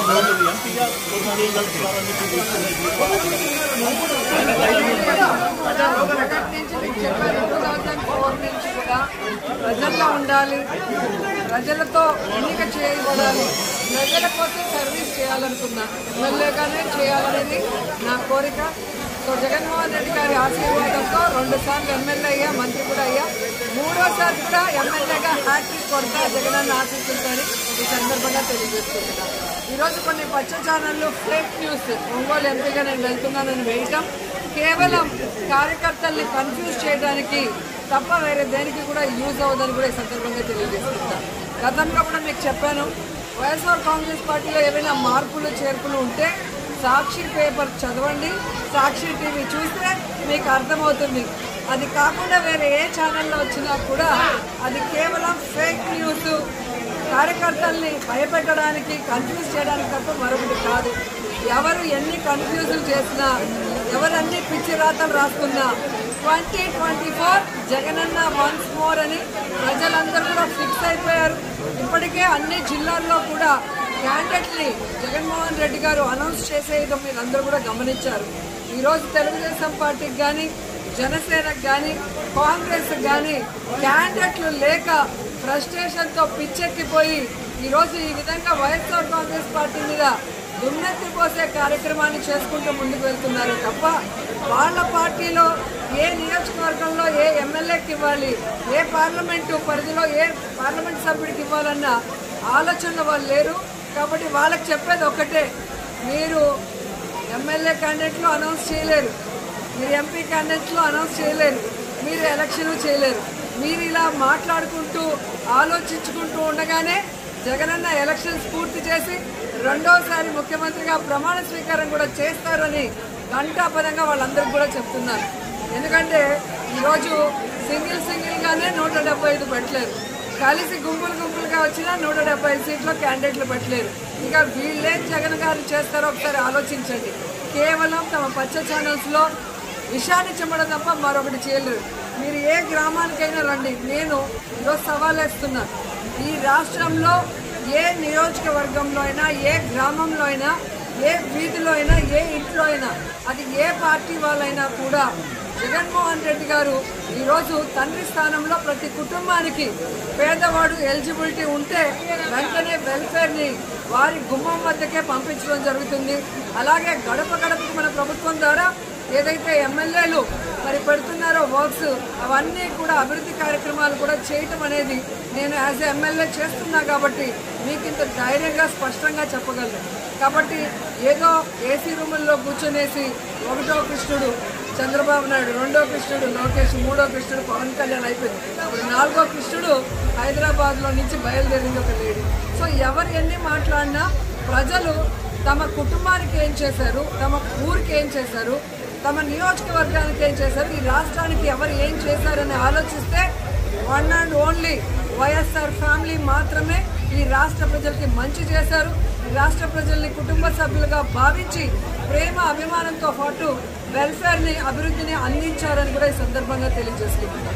ప్రజల్లో ఉండాలి, ప్రజలతో ఎన్నిక చేయబడాలి, ప్రజల కోసం సర్వీస్ చేయాలనుకున్నా ఎమ్మెల్యేగానే చేయాలనేది నా కోరిక. సో జగన్మోహన్ రెడ్డి గారి ఆశీర్వాదంతో 2 సార్లు ఎమ్మెల్యే అయ్యా, మంత్రి కూడా అయ్యా, 3వ సారి కూడా ఎమ్మెల్యేగా హ్యాట్రిక్ కొడతా జగనన్న ఆశిస్తుందని ఈ సందర్భంగా తెలియజేస్తున్నాను. ఈరోజు కొన్ని పచ్చ ఛానళ్ళు ఫేక్ న్యూస్ ఒంగోలు ఎంపీగా నేను వెళ్తున్నానని వేయటం కేవలం కార్యకర్తల్ని కన్ఫ్యూజ్ చేయడానికి తప్ప వేరే దేనికి కూడా యూజ్ అవ్వదని కూడా ఈ సందర్భంగా తెలియజేస్తున్నాను. గతంలో కూడా మీకు చెప్పాను, వైఎస్ఆర్ కాంగ్రెస్ పార్టీలో ఏవైనా మార్పులు చేర్పులు ఉంటే సాక్షి పేపర్ చదవండి, సాక్షి టీవీ చూస్తే మీకు అర్థమవుతుంది. అది కాకుండా వేరే ఏ ఛానల్లో వచ్చినా కూడా అది కేవలం ఫేక్ న్యూస్, కార్యకర్తల్ని భయపెట్టడానికి కన్ఫ్యూజ్ చేయడానికి తప్ప మరొకటి కాదు. ఎవరు ఎన్ని కన్ఫ్యూజులు చేసినా, ఎవరన్నీ పిచ్చి రాతలు రాసుకున్నా 2024 జగనన్న వన్స్ మోర్ అని ప్రజలందరూ కూడా ఫిక్స్ అయిపోయారు. ఇప్పటికే అన్ని జిల్లాల్లో కూడా క్యాండిడేట్ని జగన్మోహన్ రెడ్డి గారు అనౌన్స్ చేసేయడం మీరు అందరూ కూడా గమనించారు. ఈరోజు తెలుగుదేశం పార్టీకి కానీ, జనసేనకు కానీ, కాంగ్రెస్కి కానీ క్యాండిడేట్లు లేక ఫ్రస్ట్రేషన్తో పిచ్చెక్కిపోయి ఈరోజు ఈ విధంగా వైఎస్ఆర్ కాంగ్రెస్ పార్టీ మీద దుమ్మెత్తిపోసే కార్యక్రమాన్ని చేసుకుంటూ ముందుకు వెళ్తున్నారు తప్ప వాళ్ళ పార్టీలో ఏ నియోజకవర్గంలో ఏ ఎమ్మెల్యేకి ఇవ్వాలి, ఏ పార్లమెంటు పరిధిలో ఏ పార్లమెంట్ సభ్యుడికి ఇవ్వాలన్న ఆలోచనలు వాళ్ళు లేరు. కాబట్టి వాళ్ళకి చెప్పేది ఒక్కటే, మీరు ఎమ్మెల్యే క్యాండిడేట్లు అనౌన్స్ చేయలేరు, మీరు ఎంపీ క్యాండిడేట్లు అనౌన్స్ చేయలేరు, మీరు ఎలక్షన్ చేయలేరు. మీరు ఇలా మాట్లాడుకుంటూ ఆలోచించుకుంటూ ఉండగానే జగనన్న ఎలక్షన్స్ పూర్తి చేసి 2వసారి ముఖ్యమంత్రిగా ప్రమాణ స్వీకారం కూడా చేస్తారని ఘంటాపదంగా వాళ్ళందరికీ కూడా చెప్తున్నారు. ఎందుకంటే ఈరోజు సింగిల్గానే 175 పెట్టలేరు, కలిసి గుంపులుగా వచ్చినా 175 సీట్లో క్యాండిడేట్లు పెట్టలేరు. ఇక వీళ్ళేం జగన్ గారు చేస్తారో ఒకసారి ఆలోచించండి. కేవలం తమ పచ్చ ఛానల్స్లో విషాన్ని చెమ్మడం తప్ప మరొకటి చేయలేరు. మీరు ఏ గ్రామానికైనా రండి, నేను ఈరోజు సవాల్ వేస్తున్నాను. ఈ రాష్ట్రంలో ఏ నియోజకవర్గంలో అయినా, ఏ గ్రామంలో అయినా, ఏ వీధిలో అయినా, ఏ ఇంట్లో అయినా, అది ఏ పార్టీ వాళ్ళైనా కూడా జగన్మోహన్ రెడ్డి గారు ఈరోజు తండ్రి స్థానంలో ప్రతి కుటుంబానికి పేదవాడు ఎలిజిబిలిటీ ఉంటే వెంటనే వెల్ఫేర్ని వారి గుమ్మం వద్దకే పంపించడం జరుగుతుంది. అలాగే గడప గడపకు మన ప్రభుత్వం ద్వారా ఏదైతే ఎమ్మెల్యేలు మరి పెడుతున్నారో వర్క్స్, అవన్నీ కూడా అభివృద్ధి కార్యక్రమాలు కూడా చేయటం అనేది నేను యాజ్ ఎ ఎమ్మెల్యే చేస్తున్నా కాబట్టి మీకు ఇంత ధైర్యంగా స్పష్టంగా చెప్పగలను. కాబట్టి ఏదో ఏసీ రూముల్లో కూర్చొనేసి 1వ కృష్ణుడు చంద్రబాబు నాయుడు, 2వ కృష్ణుడు లోకేష్, 3వ కృష్ణుడు పవన్ కళ్యాణ్ అయిపోయింది. ఇప్పుడు 4వ కృష్ణుడు హైదరాబాద్లో నుంచి బయలుదేరింది ఒక లేడీ. సో ఎవరు ఎన్ని మాట్లాడినా ప్రజలు తమ కుటుంబానికి ఏం చేశారు, తమ ఊరికి ఏం చేశారు, తమ నియోజకవర్గానికి ఏం చేశారు, ఈ రాష్ట్రానికి ఎవరు ఏం చేశారని ఆలోచిస్తే one and only YSR family మాత్రమే ఈ రాష్ట్ర ప్రజలకి మంచి చేశారు. ఈ రాష్ట్ర ప్రజల్ని కుటుంబ సభ్యులుగా భావించి ప్రేమ అభిమానంతో పాటు వెల్ఫేర్ని, అభివృద్ధిని అందించారని కూడా ఈ సందర్భంగా తెలియజేసుకుంటున్నారు.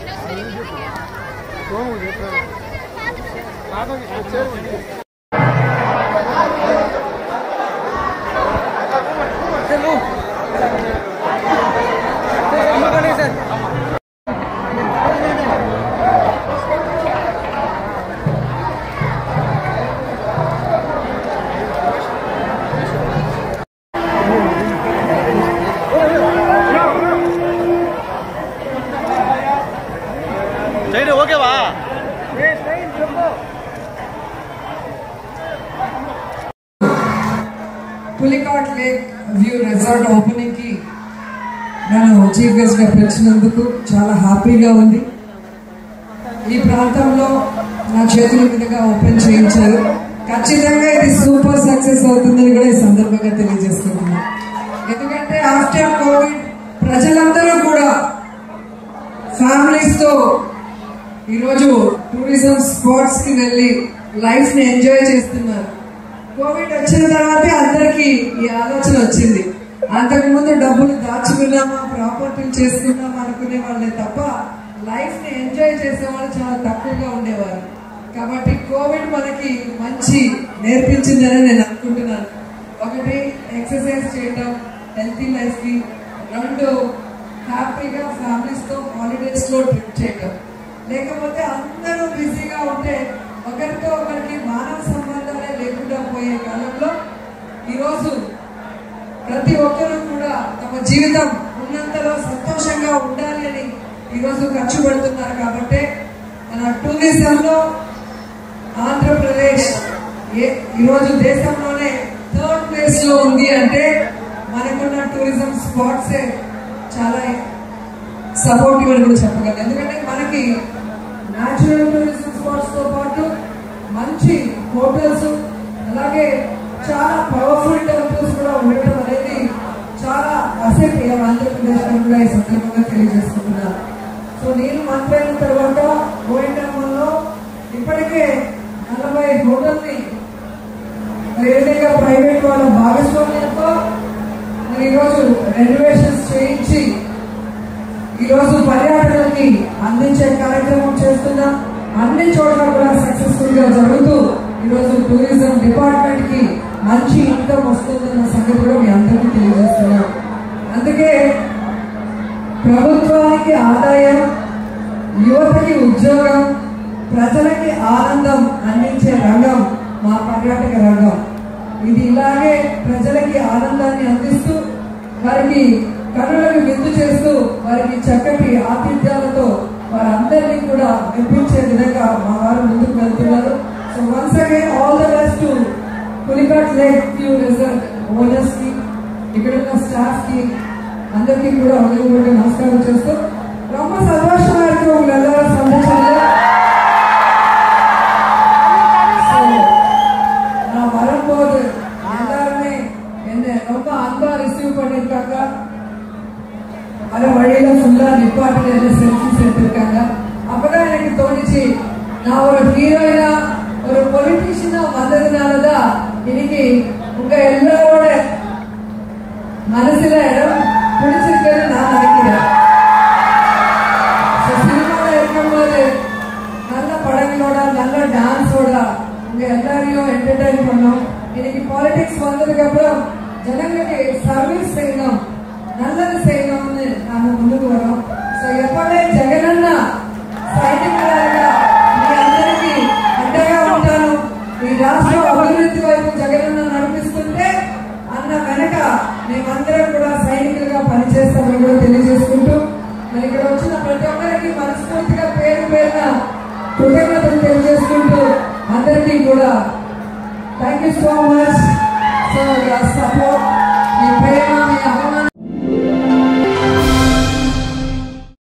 అవును ఓకేవా? Pulicat lake view resort opening కి నన్ను చీఫ్ గెస్ట్ గా పిలిచినందుకు చాలా హ్యాపీగా ఉంది. ఈ ప్రాంతంలో నా చేతుల మీదుగా ఓపెన్ చేయించారు. ఖచ్చితంగా ఇది సూపర్ సక్సెస్ అవుతుందని కూడా ఈ సందర్భంగా తెలియజేస్తున్నాను. ఎందుకంటే ఆఫ్టర్ కోవిడ్ ప్రజలందరూ కూడా ఫ్యామిలీస్ తో ఈరోజు టూరిజం స్పాట్స్ కి వెళ్ళి లైఫ్ ని ఎంజాయ్ చేస్తున్నారు. కోవిడ్ వచ్చిన తర్వాతే అందరికి ఈ ఆలోచన వచ్చింది. అంతకుముందు డబ్బులు దాచుకున్నామా, ప్రాపర్టీలు చేసుకున్నామా అనుకునే వాళ్ళే తప్ప లైఫ్ ని ఎంజాయ్ చేసే వాళ్ళు చాలా తక్కువగా ఉండేవారు. కాబట్టి కోవిడ్ మనకి మంచి నేర్పించిందని నేను అనుకుంటున్నాను. ఒకటి ఎక్సర్సైజ్ చేయడం హెల్తీ లైఫ్ కి, రెండు హ్యాపీగా ఫ్యామిలీస్ తో హాలిడేస్ లో ట్రిప్ చేయడం. లేకపోతే అందరూ బిజీగా ఉంటే ఒకరితో ఒకరికి మానవ సంబంధాలే లేకుండా పోయే కాలంలో ఈరోజు ప్రతి ఒక్కరూ కూడా తమ జీవితం ఉన్నంతలో సంతోషంగా ఉండాలి అని ఈరోజు ఖర్చు పెడుతున్నారు. కాబట్టి మన టూరిజంలో ఆంధ్రప్రదేశ్ ఈరోజు దేశంలోనే 3rd ప్లేస్ లో ఉంది అంటే మనకున్న టూరిజం స్పాట్స్ చాలా సపోర్టివ్ అని కూడా చెప్పగలను. ఎందుకంటే మనకి న్యాచురల్ టూరిజం స్పాట్స్ తో పాటు మంచి హోటల్స్, అలాగే చాలా పవర్ఫుల్ టెంపుల్స్ కూడా ఉండటం అనేది చాలా అసెట్ ఆంధ్రప్రదేశ్ కూడా ఈ సందర్భంగా తెలియజేసుకుంటున్నారు. సో నేను మంత్రి అయిన తర్వాత గోవిందమ్మలో ఇప్పటికే 40 హోటల్ని ఏదైనా ప్రైవేట్ వాళ్ళ భాగస్వామ్యంతో మరి ఈరోజు రెనోవేషన్స్ చేయించి ఈరోజు పర్యాటకులకి అందించే కార్యక్రమం చేస్తున్నాం. అన్ని చోట్ల కూడా సక్సెస్ఫుల్ గా జరుగుతూ ఈరోజు టూరిజం డిపార్ట్మెంట్ కి మంచి ఇన్కమ్ వస్తుందన్న సంగతి కూడా మీ అందరికీ తెలియజేస్తున్నాం. అందుకే ప్రభుత్వానికి ఆదాయం, యువతకి ఉద్యోగం, ప్రజలకి ఆనందం అందించే రంగం మా పర్యాటక రంగం. ఇది ఇలాగే ప్రజలకి ఆనందాన్ని అందిస్తూ వారికి కనులకు విందు చేస్తూ వారికి చక్కటి ఆతిథ్యాలతో వారందరినీ కూడా మెప్పించే విధంగా మా వారు ముందుకు వెళ్తున్నారు. So once again all the best to Pulicat lake view resort owners కి, ఇక్కడ ఉన్న స్టాఫ్ కి అందరికీ కూడా హృదయపూర్వక నమస్కారం చేస్తూ ரொம்ப சந்தோஷமா இருக்கு உங்க எல்லாரும் சந்திச்சது. நான் வரும்போது எல்லாருமே என்ன ரொம்ப அன்பா ரிசீவ் பண்ணிருக்காங்க. வர வழியில ஃபுல்லா நிப்பாட்டில செல்ஃபிஸ் எடுத்திருக்காங்க. அப்பதான் எனக்கு தோணுச்சு, நான் ஒரு ஹீரோயினா ஒரு பொலிட்டீஷியனா வந்ததுனாலதான் இன்னைக்கு உங்க எல்லாரோட மனசுல இடம் பிடிச்சிருக்குன்னு நான் நினைக்கிறேன். சினிமால இருக்கும்போது நல்ல படங்களோட நல்ல டான்ஸோட உங்க எல்லாரையும் என்டர்டைன் பண்ணோம். இன்னைக்கு பாலிடிக்ஸ் வந்ததுக்கு அப்புறம் ஜனங்களுக்கு சர்வீஸ் செய்யணும், நல்லது செய்யணும்னு நாம ముందుకు வரோம். సో ఎప్పుడే జగనన్న సైనికులాగా మీ అందరికీ అండగా ఉంటాను, ఈ రాష్ట్ర అభివృద్ధి వైపు జగనన్న నడిపిస్తుంటే అన్న వెనక మేమందరం కూడా సైనికులుగా పనిచేస్తామని కూడా తెలియజేసుకుంటూ మరి ఇక్కడ వచ్చిన ప్రతి ఒక్కరికి మనస్ఫూర్తిగా పేరు పేరున కృతజ్ఞతలు తెలియజేసుకుంటూ అందరికీ కూడా thank you so much. So support, మీ ప్రేమ, మీ అభిమానం